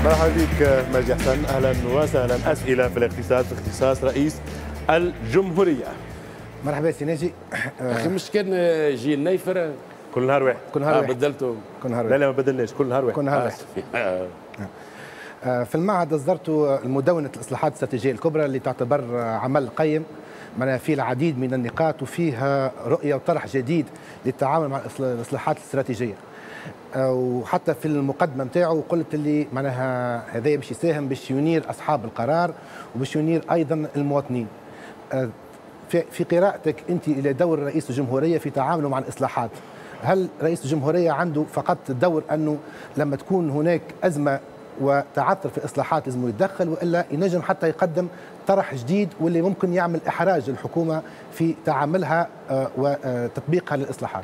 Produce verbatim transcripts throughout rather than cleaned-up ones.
مرحبا بك مجدي حسن، اهلا وسهلا. اسئله في الاقتصاد في اختصاص رئيس الجمهوريه. مرحبا سي ناجي. اخي مش كان جي النيفر كل نهار واحد. كل نهار آه واحد بدلته كل نهار لا واحد لا ما بدلناش، كل نهار واحد. كل نهار واحد. آه. آه، في المعهد أصدرت مدونة الإصلاحات الاستراتيجية الكبرى اللي تعتبر عمل قيم معناها فيه العديد من النقاط وفيها رؤية وطرح جديد للتعامل مع الإصلاحات الاستراتيجية. آه، وحتى في المقدمة نتاعو قلت اللي معناها هذا باش يساهم باش ينير أصحاب القرار وباش ينير أيضا المواطنين. آه، في في قراءتك أنت إلى دور رئيس الجمهورية في تعامله مع الإصلاحات، هل رئيس الجمهورية عنده فقط دور أنه لما تكون هناك أزمة وتعثر في الاصلاحات لازم يتدخل، والا ينجم حتى يقدم طرح جديد واللي ممكن يعمل احراج للحكومه في تعاملها وتطبيقها للاصلاحات؟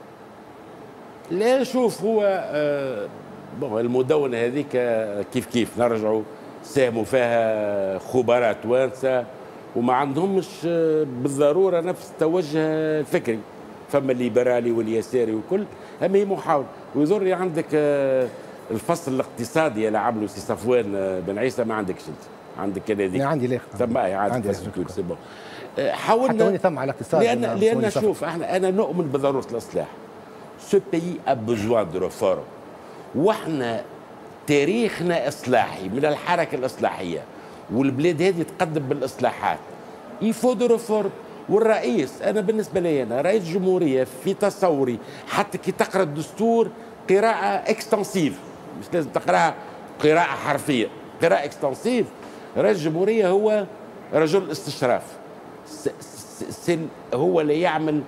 لا شوف هو آه المدونه هذيك كيف كيف نرجعوا ساهموا فيها خبراء توانسه وما عندهمش بالضروره نفس التوجه الفكري، فما الليبرالي واليساري وكل، اما هي محاوله. ويظهر عندك آه الفصل الاقتصادي اللي عمله سي صفوان بن عيسى ما عندكش انت، عندك كان هذيك عندي ليه ثم عندي سي بون. حاولنا حتى ثم على الاقتصاد لان لان شوف احنا انا نؤمن بضروره الاصلاح. سو بيي ا بوزوان دو ريفورم، واحنا تاريخنا اصلاحي من الحركه الاصلاحيه والبلاد هذه تقدم بالاصلاحات. يفو دو ريفورم. والرئيس انا بالنسبه لي انا رئيس الجمهوريه في تصوري حتى كي تقرا الدستور قراءه اكستنسيف، مش لازم تقراها قراءة حرفية، قراءة اكستنسيف. رئيس الجمهورية هو رجل الاستشراف، هو اللي يعمل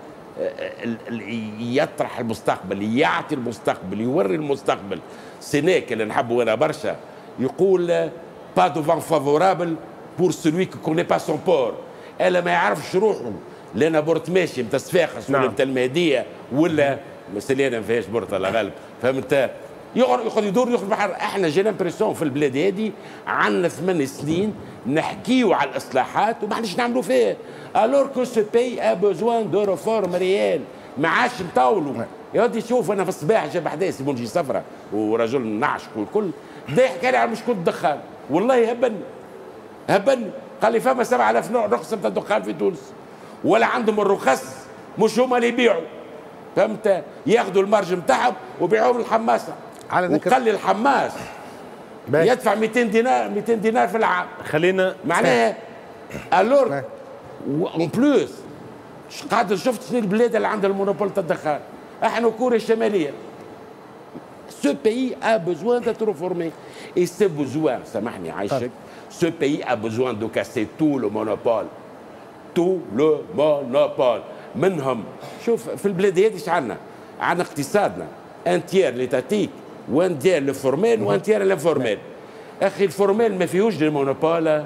يطرح المستقبل، يعطي المستقبل، يوري المستقبل. سينيك اللي نحبه انا برشا يقول با دو فان فافورابل بور سلوي كو كوني با سون بور، الا ما يعرفش روحه لأنا بورت ماشي متاع صفاقس ولا متاع المهدية ولا مسلينا ما فيهاش بورت الله غالب، فهمت؟ يقعد يدور يخرج بحر. احنا جي لامبريسيون في البلاد هذه عندنا ثمان سنين نحكيو على الاصلاحات وما عادش نعملوا فيها، الور كو سو بي ا بوزوان دو ريفورم ريال. ما عادش نطولوا. يا ودي شوف انا في الصباح جاب حدايا سي بونجي صفرة ورجل نعشق والكل بدا يحكي لي على مشكله الدخان، والله هبني هبني قال لي فما سبعة آلاف نوع رخصه نتاع الدخان في تونس، ولا عندهم الرخص مش هما اللي يبيعوا، فهمت؟ ياخذوا المارج نتاعهم ويبيعوهم للحماسه. على ذكر وقال لي الحماس باي. يدفع مئتين دينار مئتين دينار في العام. خلينا معناها الور اون بلوس قاعد شفت شنو البلاد اللي عندها المونوبول تاع الدخان. احنا كوريا الشماليه. سو بيي ا بوزوان دو تروفورمي اي سي بوزوان سامحني عايشك. سو بيي ا بوزوان دو كاسي تو لو مونوبول تو لو مونوبول. منهم شوف في البلاد هذه ايش عندنا؟ عندنا اقتصادنا ان تيير ليتاتيك وان تيير لو فورميل وان تيير لانفورميل. اخي الفورميل ما فيهوش دي مونوبول،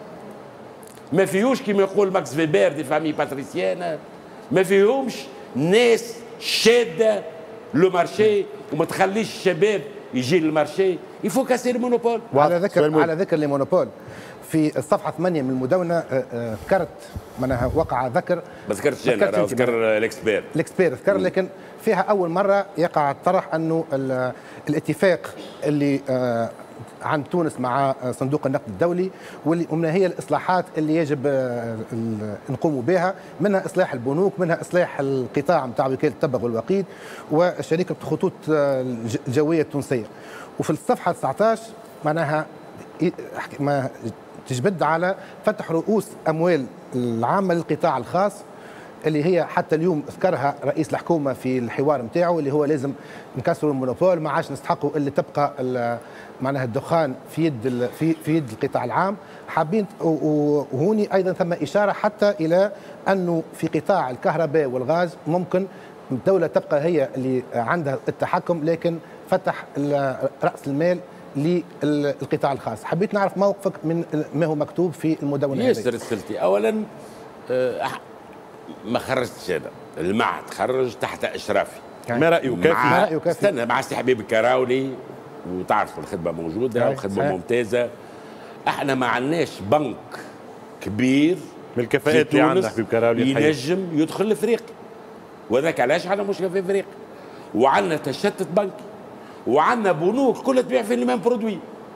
ما فيهوش كيما يقول ماكس فيبر دي فامي باتريسيانا، ما فيهمش ناس شاده لو مارشي وما تخليش الشباب يجي للمارشي. يفو كاسي المونوبول. وعلى ذكر على ذكر المونوبول في الصفحه ثمانية من المدونه ذكرت معناها وقع ذكر، ما ذكرتش انا، ذكر الاكسبير الاكسبير ذكر، لكن فيها اول مره يقع الطرح انه الاتفاق اللي عن تونس مع صندوق النقد الدولي واللي ومنها هي الاصلاحات اللي يجب نقوموا بها، منها اصلاح البنوك، منها اصلاح القطاع نتاع وكاله التبغ والوقيد وشركه خطوط الجويه التونسيه. وفي الصفحه تسعة عشر معناها ما تجبد على فتح رؤوس اموال العامه للقطاع الخاص اللي هي حتى اليوم ذكرها رئيس الحكومه في الحوار نتاعو، اللي هو لازم نكسروا المونوبول، ما عادش نستحقوا اللي تبقى معناها الدخان في يد في في يد القطاع العام. حابين وهوني ايضا ثم اشاره حتى الى انه في قطاع الكهرباء والغاز ممكن الدوله تبقى هي اللي عندها التحكم، لكن فتح راس المال للقطاع الخاص. حبيت نعرف موقفك من ما هو مكتوب في المدونه هذه. ياسر رسالتي اولا أه ما خرجتش انا، المعهد خرج تحت اشرافي. ما رايه كافي؟ ما رايه كافي. استنى مع سي حبيب الكراولي وتعرفوا الخدمه موجوده وخدمه ممتازه. احنا ما عندناش بنك كبير من الكفاءات اللي عندنا حبيب كراولي ينجم يدخل لافريقيا، وذاك علاش عندنا مشكله في افريقيا. وعندنا تشتت بنكي وعندنا بنوك كلها تبيع في المام برودوي.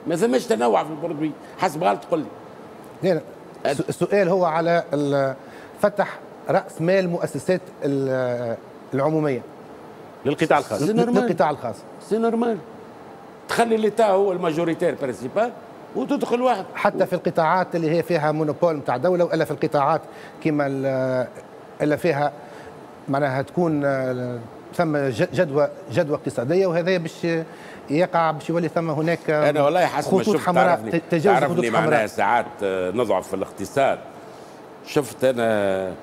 ما ثماش تنوع في البرودوي حسب غلط تقول لي. لا السؤال هو على فتح راس مال مؤسسات العموميه للقطاع الخاص. للقطاع الخاص سي نورمال، تخلي ليتا هو الماجوريتير برينسيبال وتدخل واحد. حتى في القطاعات اللي هي فيها مونوبول نتاع دوله، والا في القطاعات كيما الا فيها معناها تكون ثم جدوى جدوى اقتصاديه، وهذا باش يقع باش يولي ثم هناك انا والله حسب ما شفت حمراء تجاوز تعرفني معناها ساعات نضعف في الاقتصاد. شفت انا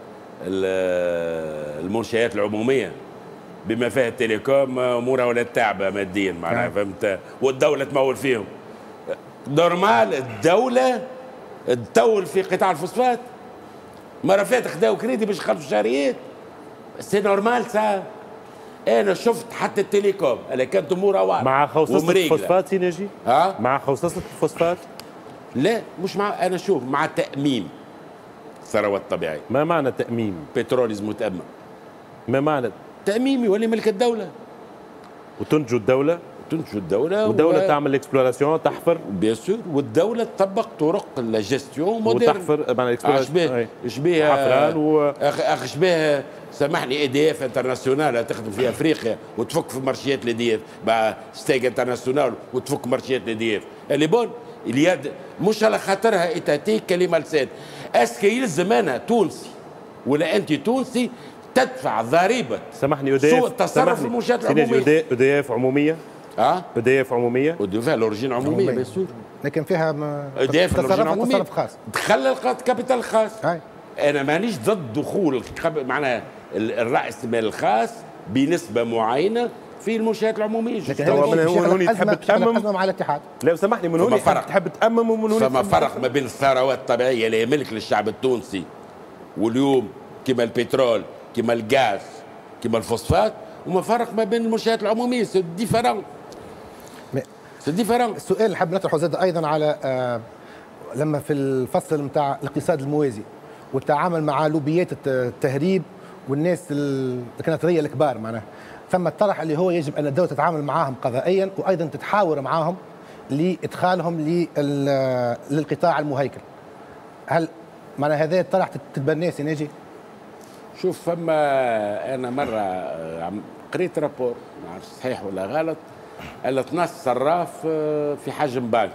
المنشآت العموميه بما فيها التليكوم امورها ولا تعبه ماديا معناها فهمت، والدوله تمول فيهم. نورمال الدوله تطول في قطاع الفوسفات، مره فاتت خداو كريدي باش يخلصوا الشهريات، سي نورمال سا. انا شفت حتى التليكوم انا كانت امورها واضحه مع خوصصه الفوسفات سيناجي. ها مع خوصصه الفوسفات؟ لا مش مع، انا شوف مع تأميم الثروات الطبيعيه. ما معنى تأميم؟ بترول لازم متأمم. ما معنى تأميم؟ يولي ملك الدوله وتنتج الدوله، تنتج الدوله والدوله و... تعمل الاكسبلوراسيون تحفر بيان سور، والدوله تطبق طرق الجيستيون موديرن وتحفر معناها اكسبلوراسيون. شبيه حفران و اخ شبيه سامحني اي دي اف انترناسيونال تخدم في افريقيا وتفك في مارشيات الاي دي اف مع ستيك انترناسيونال وتفك مارشيات الاي دي اف اللي بون اليد مش على خاطرها اتاتيك كلمه لسان. اسكي يلزم انا تونسي ولا انت تونسي تدفع ضريبه سامحني اوديف سوء التصرف في المنشات العموميه. اوديف عموميه اه اوديف عموميه اوديف لورجين عموميه بيان سور، لكن فيها اوديف لورجين تصرف خاص دخل الكابيتال الخاص. هاي. انا مانيش ضد دخول معناها الراس المال الخاص بنسبه معينه في المنشآت العموميه. لكن من هون تحب تأمم مع الاتحاد. لا سامحني من هون تحب تأمم ومن هون فما فرق ما بين الثروات الطبيعيه اللي هي ملك للشعب التونسي واليوم كما البترول كما الغاز كما الفوسفات، وما فرق ما بين المنشآت العموميه. سي ديفيرون سي ديفيرون. السؤال اللي حاب نطرحه زاد ايضا على آه لما في الفصل نتاع الاقتصاد الموازي والتعامل مع لوبيات التهريب والناس الكناتريه الكبار، معناها ثم الطرح اللي هو يجب ان الدوله تتعامل معهم قضائيا وايضا تتحاور معهم لادخالهم للقطاع المهيكل. هل معناها هذا الطرح تتبناه سيناجي؟ شوف فما انا مره قريت رابور ما عرفت صحيح ولا غلط، قال ناس صراف في حجم بنك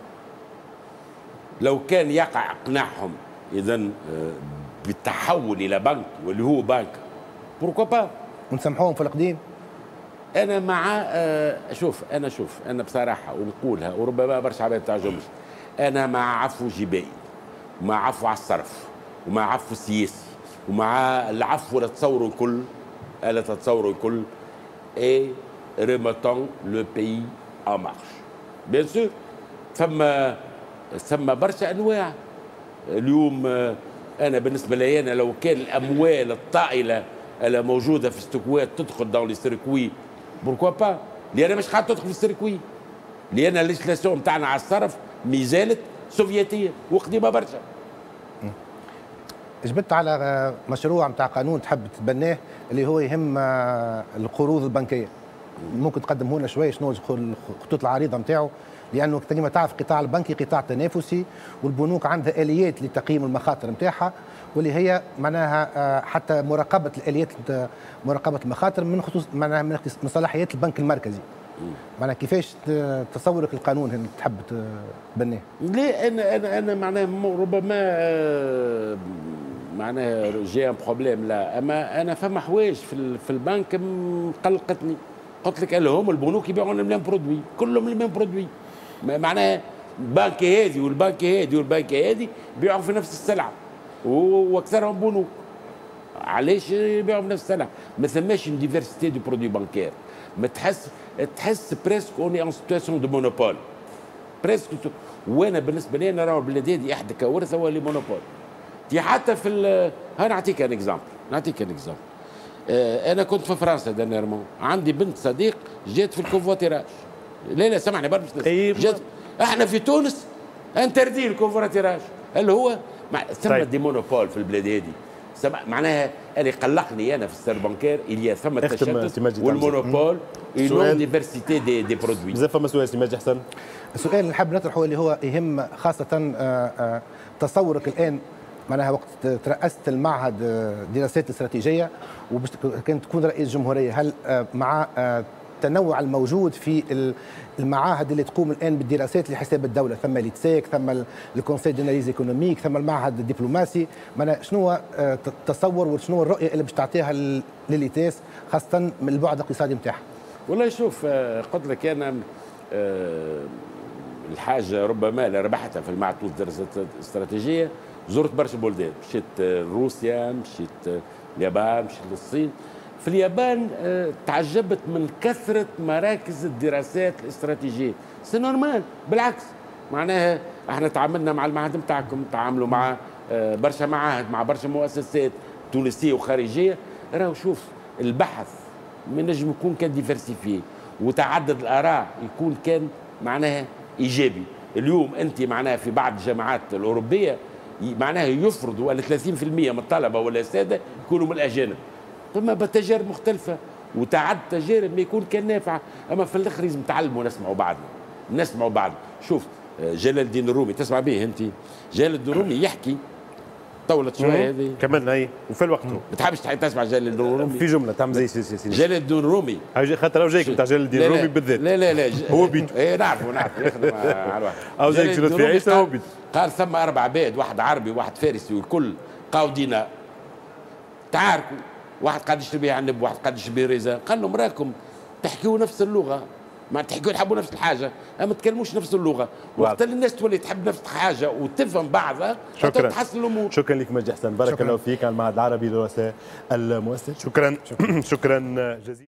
لو كان يقع اقناعهم اذا بالتحول الى بنك واللي هو بنك بوركو با ونسامحوهم في القديم. انا مع شوف انا شوف انا بصراحه ونقولها وربما برشا عباد تعجبش، انا مع عفو جبائي ومع عفو على الصرف ومع عفو سياسي ومع العفو لا تصوروا الكل الا تتصوروا الكل اي ريميتون لو بيي ان مارش. بيان سور ثم ثم برشا انواع. اليوم انا بالنسبه لي انا لو كان الاموال الطائله اللي موجوده في السكوات تدخل دون لي سيركوي بوركوا با، لان مش قاعد تدخل في السيركوي لان الليجيسلاسيون نتاعنا على الصرف مازالت سوفيتيه وقديمه برشا. جبت على مشروع نتاع قانون تحب تتبناه اللي هو يهم القروض البنكيه، ممكن تقدمه لنا شويه شنو الخطوط العريضه نتاعو؟ لانه كما تعرف القطاع البنكي قطاع تنافسي والبنوك عندها اليات لتقييم المخاطر نتاعها، واللي هي معناها حتى مراقبه الاليات مراقبه المخاطر من خصوص معناها من صلاحيات البنك المركزي. معناها كيفاش تصورك القانون هنا تحب تبناه؟ لا انا انا انا معناها ربما معناها جي ان بروبليم لا، اما انا فما حوايج في في البنك مقلقتني. قلت لك اللي هم البنوك يبيعون المليون برودوي كلهم المليون برودوي، معناها البنك هذه والبنك هذه والبنك هذه يبيعوا في نفس السلعه واكثرهم بنوك. علاش يبيعوا في نفس السلعه؟ ما ثماش اون ديفيرسيتي دو برودوي بانكير، ما تحس تحس بريسك اوني ان سيتواسيون دو مونوبول بريسك. وانا بالنسبه لي انا راهو البلاد هذه احدى كوارث هو لي مونوبول. تي حتى في ها نعطيك ان اكزامبل نعطيك ان اكزامبل آه انا كنت في فرنسا دانيرمون، عندي بنت صديق جات في الكوفواتيراج. لا لا سامحني برك جات احنا في تونس انتردي الكوفواتيراج اللي هو ثم دي مونوبول في البلاد هذه معناها اللي قلقني انا في السير بانكير اللي ثم التشتت والمونوبول اي نون ديفرسيتي دي دي برودوي. بزاف فما سؤال سي ماجد حسن. السؤال اللي نحب نطرحه اللي هو يهم خاصه تصورك الان معناها وقت ترأست المعهد دراسات الاستراتيجيه وباش كنت تكون رئيس جمهوريه، هل مع التنوع الموجود في المعاهد اللي تقوم الان بالدراسات لحساب الدوله، ثم ليتسيك، ثم الكونسي داناليز ايكونوميك، ثم المعهد الدبلوماسي، معناها شنو هو التصور وشنو الرؤيه اللي باش تعطيها لليتاس خاصه من البعد الاقتصادي نتاعها؟ والله شوف قلت لك انا الحاجه ربما اللي ربحتها في المعهد الدراسات الاستراتيجيه، زرت برشا بلدان، مشيت روسيا، مشيت اليابان، مشيت للصين. في اليابان تعجبت من كثرة مراكز الدراسات الاستراتيجية، سي نورمال، بالعكس معناها احنا تعاملنا مع المعهد نتاعكم، تعاملوا مع برشا معاهد، مع برشا مؤسسات تونسية وخارجية. راهو شوف البحث من نجم يكون كان ديفرسيفيه وتعدد الآراء يكون كان معناها إيجابي. اليوم أنت معناها في بعض الجامعات الأوروبية معناها يفرضوا أن ثلاثين بالمئة من الطلبة ولا السادة يكونوا من الأجانب. ثم بتجارب مختلفة وتعدد تجارب ما يكون كان نافعة، أما في الآخر لازم نتعلموا ونسمعوا بعضنا، نسمعوا بعض. شوف جلال الدين الرومي تسمع به أنت، جلال الدين الرومي يحكي طولت شوية هذه كملنا هي وفي الوقت ما تحبش تسمع جلال الدين الرومي في جملة تعمل زي سي سي جلال الدين الرومي خاطر لو جايك نتاع جلال الدين الرومي بالذات لا لا لا هو بيته اي نعرفوا نعرفوا يخدم على الواحد أو جايك شنو في عيسى هو بيته. قال ثم أربع عباد، واحد عربي واحد فارسي والكل قاودين تعاركوا، واحد قاعد يشري به عنب واحد قاعد يشري به ريزة، قال لهم راكم تحكيوا نفس اللغة، ما تحكوا تحبوا نفس الحاجة أما تكلموش نفس اللغة، وقت اللي الناس تولي تحب نفس الحاجة وتفهم بعضها شكرا تحسن الأمور. شكرا لك مجدي حسن، بارك الله فيك على المعهد العربي للرؤساء المؤسسات. شكرا شكرا, شكرا جزيلا.